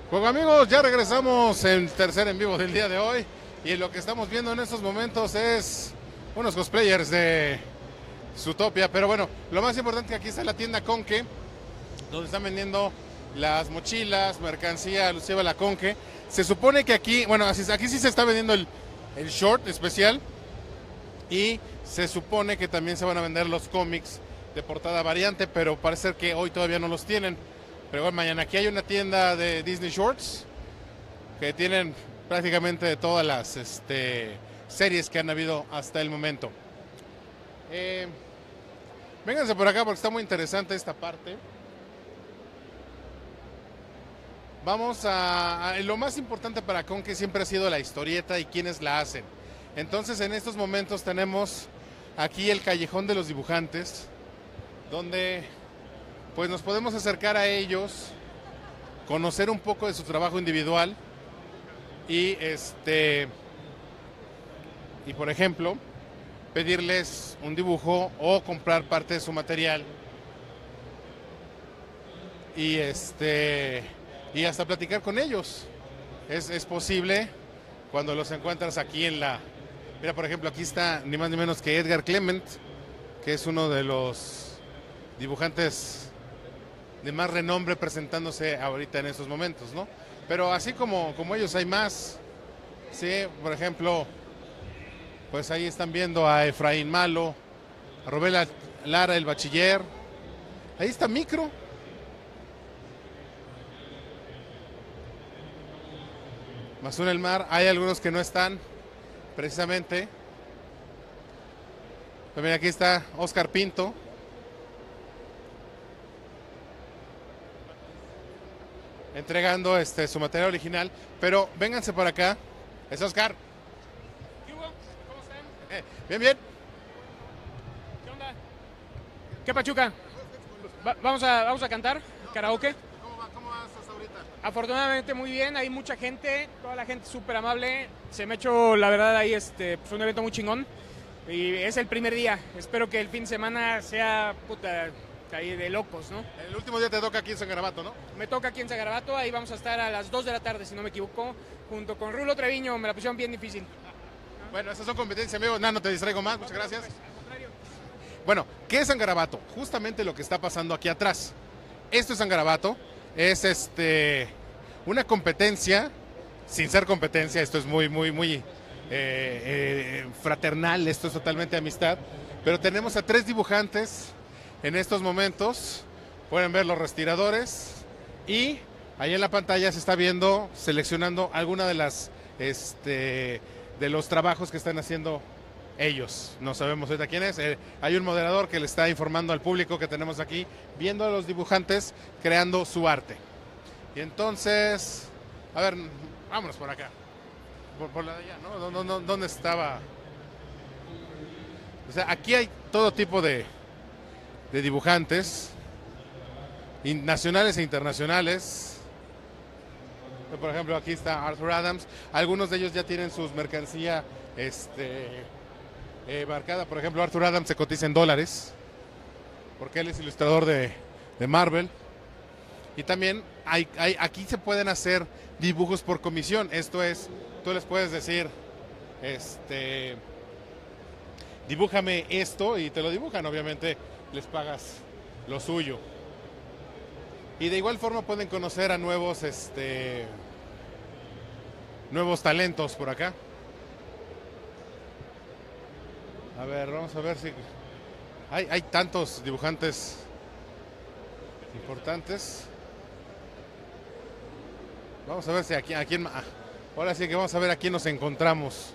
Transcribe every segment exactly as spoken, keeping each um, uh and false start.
Pues amigos, ya regresamos en tercer en vivo del día de hoy y lo que estamos viendo en estos momentos es unos cosplayers de Zootopia, pero bueno, lo más importante es que aquí está la tienda Conque, donde están vendiendo las mochilas, mercancía alusiva a la Conque. Se supone que aquí, bueno, aquí sí se está vendiendo el, el short especial y se supone que también se van a vender los cómics de portada variante, pero parece ser que hoy todavía no los tienen. Pero bueno, mañana aquí hay una tienda de Disney Shorts que tienen prácticamente todas las este, series que han habido hasta el momento. Eh, vénganse por acá porque está muy interesante esta parte. Vamos a, a... Lo más importante para Conque siempre ha sido la historieta y quiénes la hacen. Entonces en estos momentos tenemos aquí el Callejón de los Dibujantes, donde pues nos podemos acercar a ellos, conocer un poco de su trabajo individual y este y por ejemplo pedirles un dibujo o comprar parte de su material y este y hasta platicar con ellos. Es, es posible cuando los encuentras aquí en la... Mira, por ejemplo, aquí está ni más ni menos que Edgar Clement, que es uno de los dibujantes de más renombre presentándose ahorita en estos momentos, ¿no? Pero así como, como ellos hay más, sí, por ejemplo, pues ahí están viendo a Efraín Malo, a Robela Lara el Bachiller, ahí está Micro, Mazún el Mar, hay algunos que no están, precisamente. Pues mira, aquí está Oscar Pinto, entregando este su material original, pero vénganse por acá. Es Oscar. ¿Qué hubo? ¿Cómo están? Eh, bien, bien. ¿Qué onda? ¿Qué pachuca? Va- vamos, a, vamos a cantar karaoke. ¿Cómo va? ¿Cómo vas hasta ahorita? Afortunadamente muy bien, hay mucha gente, toda la gente súper amable. Se me ha hecho, la verdad, ahí este, pues, un evento muy chingón. Y es el primer día. Espero que el fin de semana sea puta ahí de locos, ¿no? El último día te toca aquí en San Garabato, ¿no? Me toca aquí en Sagarabato, ahí vamos a estar a las dos de la tarde, si no me equivoco, junto con Rulo Treviño. Me la pusieron bien difícil. Bueno, esas son competencias, amigos. No, no te distraigo más. Muchas gracias. Al contrario. Bueno, ¿qué es San Garabato? Justamente lo que está pasando aquí atrás. Esto es San Garabato. Es este una competencia, sin ser competencia. Esto es muy, muy, muy eh, eh, fraternal. Esto es totalmente amistad. Pero tenemos a tres dibujantes en estos momentos. Pueden ver los respiradores. Y ahí en la pantalla se está viendo, seleccionando alguna de las este, de los trabajos que están haciendo ellos. No sabemos ahorita quién es. Eh, hay un moderador que le está informando al público que tenemos aquí, viendo a los dibujantes creando su arte. Y entonces, a ver, vámonos por acá. Por, por la de allá, ¿no? ¿Dó- dó- ¿Dónde estaba? O sea, aquí hay todo tipo de, de dibujantes, in- nacionales e internacionales. Por ejemplo, aquí está Arthur Adams. Algunos de ellos ya tienen sus mercancía este, eh, marcada. Por ejemplo, Arthur Adams se cotiza en dólares, porque él es ilustrador de, de Marvel. Y también hay, hay, aquí se pueden hacer dibujos por comisión. Esto es, tú les puedes decir, este, dibújame esto y te lo dibujan. Obviamente les pagas lo suyo. Y de igual forma pueden conocer a nuevos, este, nuevos talentos por acá. A ver, vamos a ver si hay, hay tantos dibujantes importantes. Vamos a ver si aquí, a quién, ah, ahora sí que vamos a ver a quién nos encontramos.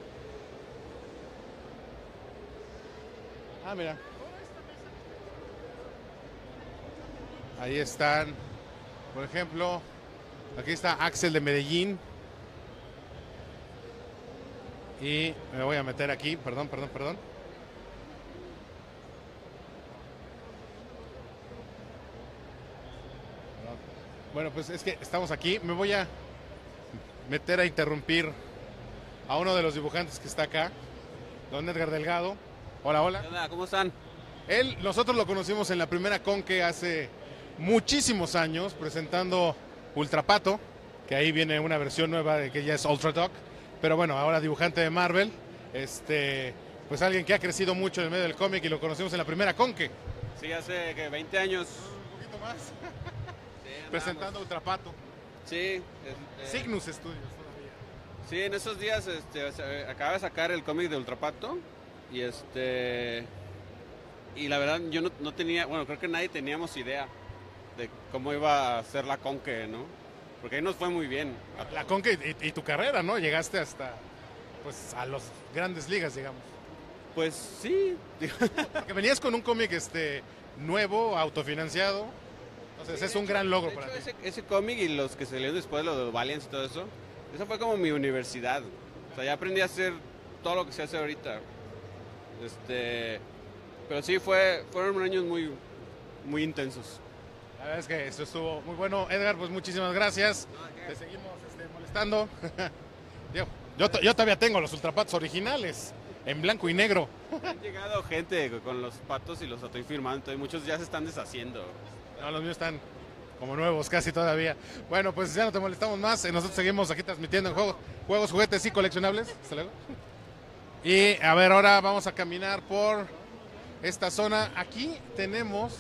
Ah, mira. Ahí están, por ejemplo, aquí está Axel de Medellín. Y me voy a meter aquí, perdón, perdón, perdón. Bueno, pues es que estamos aquí. Me voy a meter a interrumpir a uno de los dibujantes que está acá, don Edgar Delgado. Hola, hola. ¿Qué onda? ¿Cómo están? Él, nosotros lo conocimos en la primera Conque hace muchísimos años, presentando Ultrapato. que ahí viene una versión nueva de que ya es Ultra Dog, pero bueno, ahora dibujante de Marvel, este, pues alguien que ha crecido mucho en el medio del cómic y lo conocimos en la primera Conque. Sí, hace que veinte años. Un poquito más. Sí, presentando Ultrapato. Sí. Este, Cygnus Studios todavía. Sí, en esos días este, acaba de sacar el cómic de Ultrapato y este y la verdad yo no, no tenía, bueno, creo que nadie teníamos idea de cómo iba a ser la Conque, ¿no? Porque ahí nos fue muy bien. La Conque y, y tu carrera, ¿no? Llegaste hasta, pues, a las grandes ligas, digamos. Pues sí. Porque venías con un cómic este, nuevo, autofinanciado. Entonces sí, es un hecho, gran logro de para hecho, ti. Ese, ese cómic y los que salieron después, los de Valiant y todo eso, eso fue como mi universidad. O sea, ya aprendí a hacer todo lo que se hace ahorita. Este, pero sí, fue, fueron años muy, muy intensos. La verdad es que eso estuvo muy bueno. Edgar, pues muchísimas gracias. Te seguimos este, molestando. yo, yo, yo todavía tengo los Ultrapatos originales, en blanco y negro. Han llegado gente con los patos y los estoy firmando, y muchos ya se están deshaciendo. No, los míos están como nuevos casi todavía. Bueno, pues ya no te molestamos más. Nosotros seguimos aquí transmitiendo en juegos, juegos, juguetes y coleccionables. Hasta luego. Y a ver, ahora vamos a caminar por esta zona. Aquí tenemos...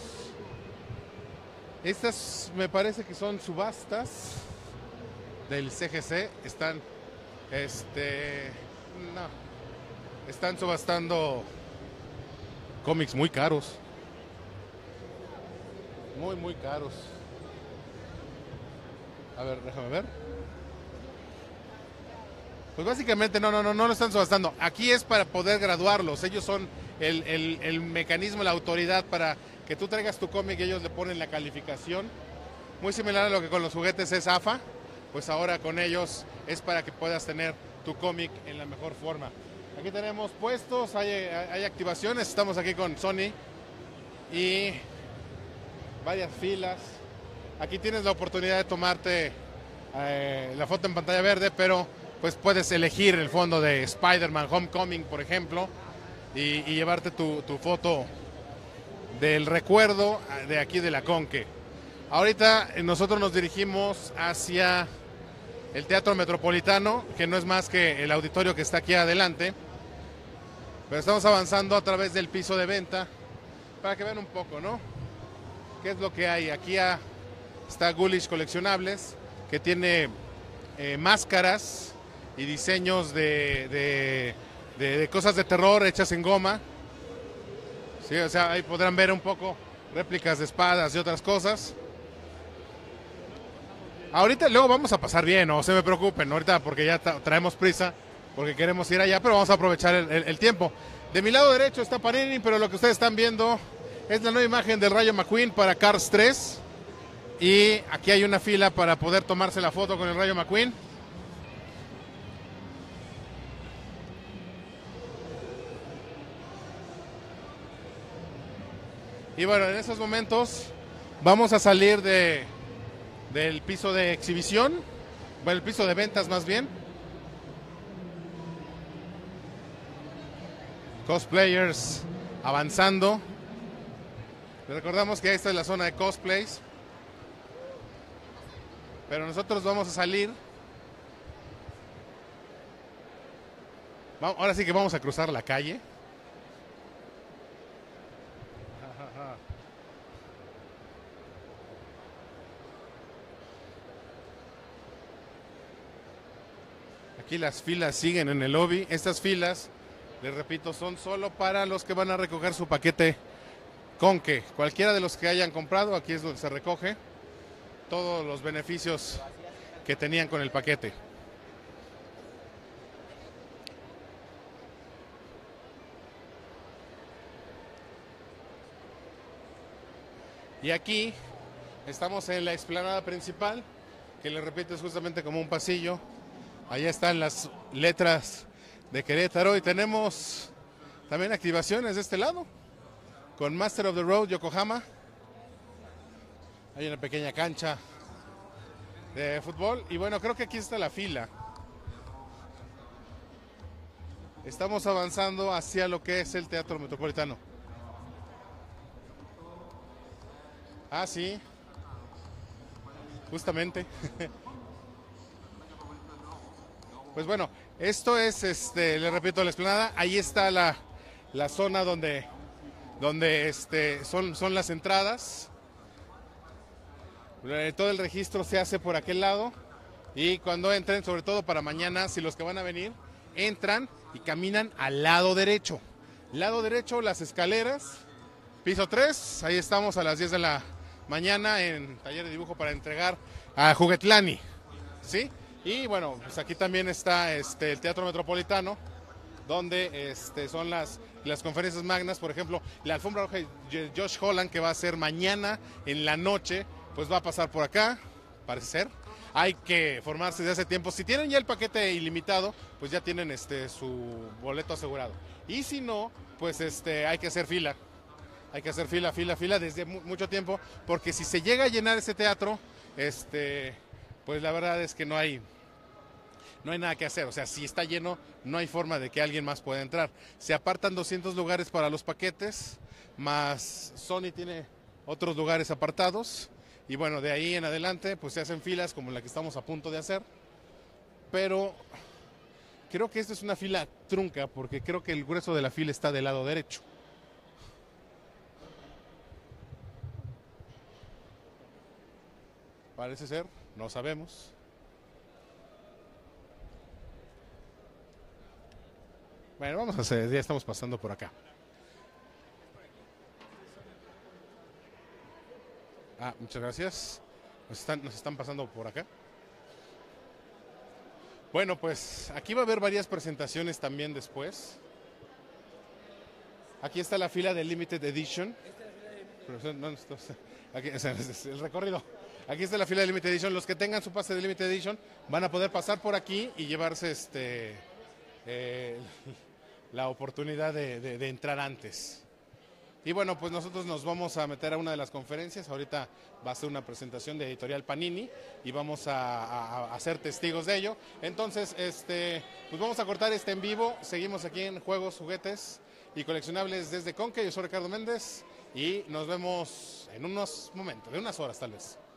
Estas me parece que son subastas del C G C. Están, este... No. Están subastando cómics muy caros. Muy, muy caros. A ver, déjame ver. Pues básicamente no, no, no, no lo están subastando. Aquí es para poder graduarlos. Ellos son el, el, el mecanismo, la autoridad para que tú traigas tu cómic y ellos le ponen la calificación. Muy similar a lo que con los juguetes es A F A. Pues ahora con ellos es para que puedas tener tu cómic en la mejor forma. Aquí tenemos puestos, hay, hay activaciones. Estamos aquí con Sony y varias filas. Aquí tienes la oportunidad de tomarte eh, la foto en pantalla verde, pero pues puedes elegir el fondo de Spider-Man Homecoming, por ejemplo, y, y llevarte tu, tu foto del recuerdo de aquí de la Conque. Ahorita nosotros nos dirigimos hacia el Teatro Metropolitano, que no es más que el auditorio que está aquí adelante, pero estamos avanzando a través del piso de venta para que vean un poco, ¿no? ¿Qué es lo que hay? Aquí a, está Ghoulish Coleccionables, que tiene eh, máscaras y diseños de, de, de, de cosas de terror hechas en goma. Sí, o sea, ahí podrán ver un poco réplicas de espadas y otras cosas. Ahorita luego vamos a pasar bien, no se me preocupen, ahorita porque ya traemos prisa, porque queremos ir allá, pero vamos a aprovechar el, el, el tiempo. De mi lado derecho está Panini, pero lo que ustedes están viendo es la nueva imagen del Rayo McQueen para Cars tres. Y aquí hay una fila para poder tomarse la foto con el Rayo McQueen. Y bueno, en esos momentos vamos a salir de, del piso de exhibición, bueno, el piso de ventas más bien. Cosplayers avanzando. Les recordamos que esta es la zona de cosplays. Pero nosotros vamos a salir. Ahora sí que vamos a cruzar la calle. Aquí las filas siguen en el lobby. Estas filas, les repito, son solo para los que van a recoger su paquete Conque. Cualquiera de los que hayan comprado, aquí es donde se recoge todos los beneficios que tenían con el paquete. Y aquí estamos en la explanada principal, que les repito es justamente como un pasillo. Allá están las letras de Querétaro y tenemos también activaciones de este lado con Master of the Road Yokohama. Hay una pequeña cancha de fútbol y bueno, creo que aquí está la fila. Estamos avanzando hacia lo que es el Teatro Metropolitano. Ah, sí. Justamente. Pues bueno, esto es, este, le repito, la explanada. Ahí está la, la zona donde, donde este, son, son las entradas. Eh, Todo el registro se hace por aquel lado. Y cuando entren, sobre todo para mañana, si los que van a venir, entran y caminan al lado derecho. Lado derecho, las escaleras, piso tres. Ahí estamos a las diez de la mañana en taller de dibujo para entregar a Juguetlani, ¿sí? Y bueno, pues aquí también está este, el Teatro Metropolitano, donde este, son las, las conferencias magnas. Por ejemplo, la alfombra roja de Josh Holland, que va a ser mañana en la noche, pues va a pasar por acá, parece ser. Hay que formarse desde hace tiempo. Si tienen ya el paquete ilimitado, pues ya tienen este, su boleto asegurado. Y si no, pues este, hay que hacer fila. Hay que hacer fila, fila, fila desde mu mucho tiempo, porque si se llega a llenar ese teatro, este, pues la verdad es que no hay, no hay nada que hacer. O sea, si está lleno, no hay forma de que alguien más pueda entrar. Se apartan doscientos lugares para los paquetes, más Sony tiene otros lugares apartados. Y bueno, de ahí en adelante, pues se hacen filas como la que estamos a punto de hacer. Pero creo que esta es una fila trunca, porque creo que el grueso de la fila está del lado derecho. Parece ser, no sabemos. Bueno, vamos a hacer, ya estamos pasando por acá. Ah, muchas gracias. Nos están, nos están pasando por acá. Bueno, pues aquí va a haber varias presentaciones también después. Aquí está la fila de Limited Edition. Aquí es el recorrido. Aquí está la fila de Limited Edition. Los que tengan su pase de Limited Edition van a poder pasar por aquí y llevarse este eh, la oportunidad de, de, de entrar antes. Y bueno, pues nosotros nos vamos a meter a una de las conferencias. Ahorita va a ser una presentación de Editorial Panini y vamos a, a, a ser testigos de ello. Entonces, este, pues vamos a cortar este en vivo. Seguimos aquí en Juegos, Juguetes y Coleccionables desde Conque. Yo soy Ricardo Méndez y nos vemos en unos momentos, de unas horas tal vez.